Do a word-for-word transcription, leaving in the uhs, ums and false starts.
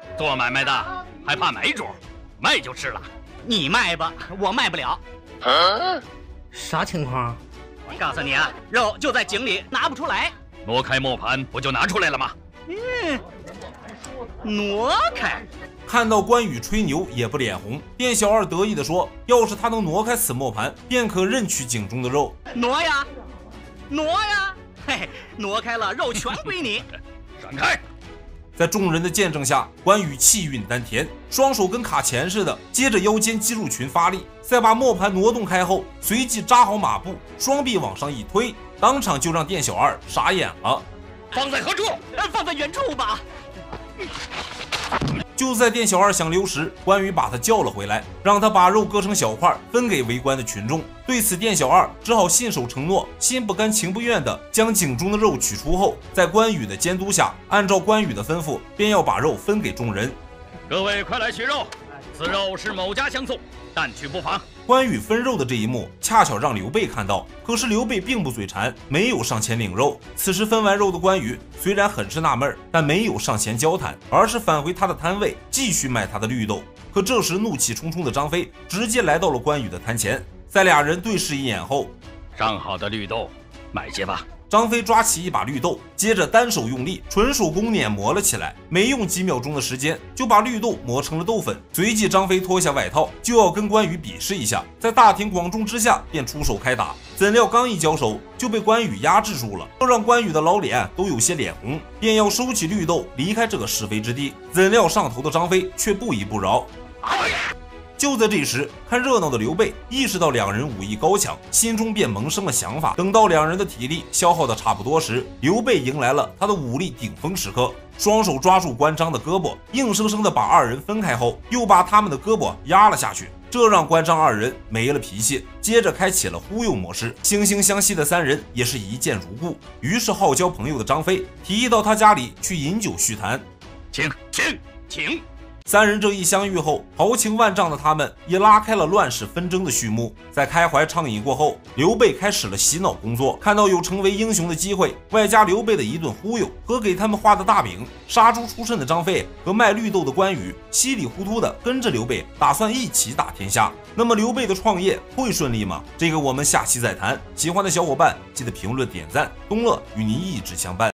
做买卖的还怕买主，卖就是了。 你卖吧，我卖不了。 啊、 啥情况？ 我告诉你啊，肉就在井里，拿不出来。 挪开磨盘，不就拿出来了吗？ 嗯，挪开。 看到关羽吹牛也不脸红，店小二得意地说：“要是他能挪开此磨盘，便可认取井中的肉。” 挪呀，挪呀，嘿，挪开了，肉全归你。 闪开！ 在众人的见证下，关羽气运丹田，双手跟卡钳似的，接着腰间肌肉群发力，再把磨盘挪动开后，随即扎好马步，双臂往上一推，当场就让店小二傻眼了。 放在何处？ 放在原处吧。 就在店小二想溜时，关羽把他叫了回来，让他把肉割成小块分给围观的群众。对此，店小二只好信守承诺，心不甘情不愿地将井中的肉取出后，在关羽的监督下，按照关羽的吩咐，便要把肉分给众人。 各位快来取肉，此肉是某家相送，但取不妨。 关羽分肉的这一幕，恰巧让刘备看到，可是刘备并不嘴馋，没有上前领肉。此时分完肉的关羽虽然很是纳闷，但没有上前交谈，而是返回他的摊位，继续卖他的绿豆。可这时怒气冲冲的张飞直接来到了关羽的摊前，在俩人对视一眼后， 上好的绿豆，买些吧。 张飞抓起一把绿豆，接着单手用力，纯手工碾磨了起来。没用几秒钟的时间，就把绿豆磨成了豆粉。随即，张飞脱下外套，就要跟关羽比试一下。在大庭广众之下，便出手开打。怎料刚一交手，就被关羽压制住了，这让关羽的老脸都有些脸红，便要收起绿豆，离开这个是非之地。怎料上头的张飞却不依不饶。就在这时，看热闹的刘备意识到两人武艺高强，心中便萌生了想法。等到两人的体力消耗的差不多时，刘备迎来了他的武力顶峰时刻，双手抓住关张的胳膊，硬生生的把二人分开后，又把他们的胳膊压了下去，这让关张二人没了脾气，接着开启了忽悠模式。惺惺相惜的三人也是一见如故，于是好交朋友的张飞提议到他家里去饮酒叙谈。 请请请。 三人这一相遇后，豪情万丈的他们也拉开了乱世纷争的序幕。在开怀畅饮过后，刘备开始了洗脑工作。看到有成为英雄的机会，外加刘备的一顿忽悠和给他们画的大饼，杀猪出身的张飞和卖绿豆的关羽稀里糊涂的跟着刘备，打算一起打天下。那么刘备的创业会顺利吗？这个我们下期再谈。喜欢的小伙伴记得评论点赞，东乐与您一直相伴。